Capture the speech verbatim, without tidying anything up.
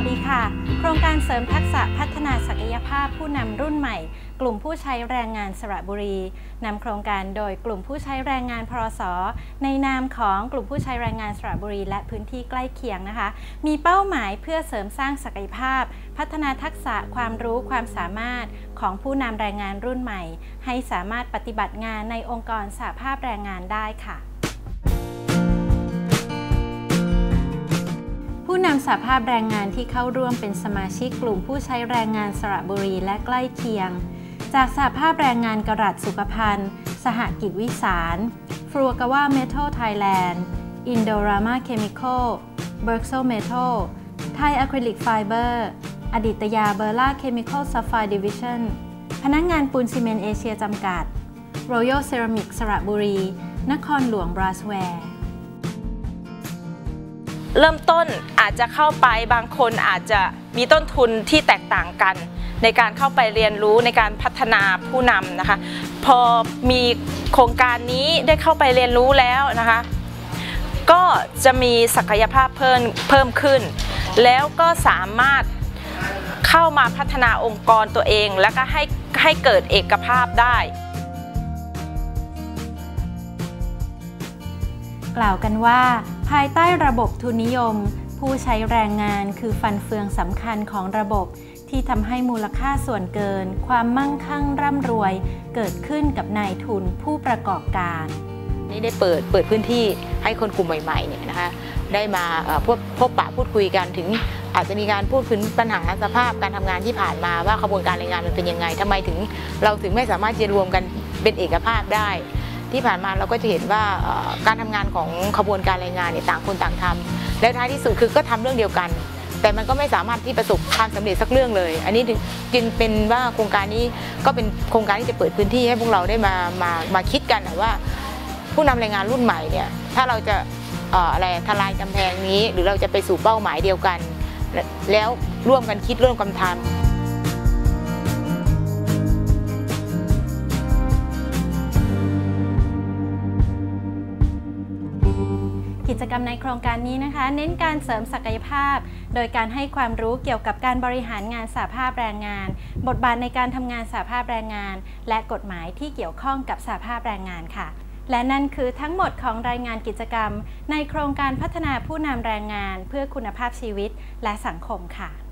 สดีค่ะโครงการเสริมทักษะพัฒนาศักยภาพผู้นำรุ่นใหม่กลุ่มผู้ใช้แรงงานสระบุรีนำโครงการโดยกลุ่มผู้ใช้แรงงานพรส.ในนามของกลุ่มผู้ใช้แรงงานสระบุรีและพื้นที่ใกล้เคียงนะคะมีเป้าหมายเพื่อเสริมสร้างศักยภาพพัฒนาทักษะความรู้ความสามารถของผู้นำแรงงานรุ่นใหม่ให้สามารถปฏิบัติงานในองค์กรสหภาพแรงงานได้ค่ะผู้นำสหภาพแรงงานที่เข้าร่วมเป็นสมาชิกกลุ่มผู้ใช้แรงงานสระบุรีและใกล้เคียงจากสหภาพแรงงานกระดัษสุขภัณฑ์สหกิจวิสารฟรัวกาวาเมทัลไทยแลนด์อินโดรามาเคมิคอลเบิร์กโซเมทัลไทยอะคริลิกไฟเบอร์อดิตยาเบอร์ล่าเคมิคอลซัลไฟด์ดิวิชั่นพนักงานปูนซีเมนต์เอเชียจำกัดรอยัลเซรามิกสระบุรีนครหลวงบราสแวร์เริ่มต้นอาจจะเข้าไปบางคนอาจจะมีต้นทุนที่แตกต่างกันในการเข้าไปเรียนรู้ในการพัฒนาผู้นำนะคะพอมีโครงการนี้ได้เข้าไปเรียนรู้แล้วนะคะก็จะมีศักยภาพเพิ่มเพิ่มขึ้นแล้วก็สามารถเข้ามาพัฒนาองค์กรตัวเองแล้วก็ให้ให้เกิดเอกภาพได้กล่าวกันว่าภายใต้ระบบทุนนิยมผู้ใช้แรงงานคือฟันเฟืองสำคัญของระบบที่ทำให้มูลค่าส่วนเกินความมั่งคั่งร่ำรวยเกิดขึ้นกับนายทุนผู้ประกอบการนี่ได้เปิดเปิดพื้นที่ให้คนกลุ่มใหม่ๆเนี่ยนะคะได้มาพบพบปะพูดคุยกันถึงอาจจะมีการพูดถึงปัญหาสภาพการทำงานที่ผ่านมาว่าขบวนการแรงงานมันเป็นยังไงทำไมถึงเราถึงไม่สามารถจะรวมกันเป็นเอกภาพได้ที่ผ่านมาเราก็จะเห็นว่าการทำงานของขบวนการแรงงานเนี่ยต่างคนต่างทำและท้ายที่สุดคือก็ทำเรื่องเดียวกันแต่มันก็ไม่สามารถที่ประสบความสำเร็จสักเรื่องเลยอันนี้จึงเป็นว่าโครงการนี้ก็เป็นโครงการที่จะเปิดพื้นที่ให้พวกเราได้มามามาคิดกันว่าผู้นำแรงงานรุ่นใหม่เนี่ยถ้าเราจะอะไรทลายกำแพงนี้หรือเราจะไปสู่เป้าหมายเดียวกันแล้วร่วมกันคิดร่วมกันทำกิจกรรมในโครงการนี้นะคะเน้นการเสริมศักยภาพโดยการให้ความรู้เกี่ยวกับการบริหารงานสหภาพแรงงานบทบาทในการทำงานสหภาพแรงงานและกฎหมายที่เกี่ยวข้องกับสหภาพแรงงานค่ะและนั่นคือทั้งหมดของรายงานกิจกรรมในโครงการพัฒนาผู้นำแรงงานเพื่อคุณภาพชีวิตและสังคมค่ะ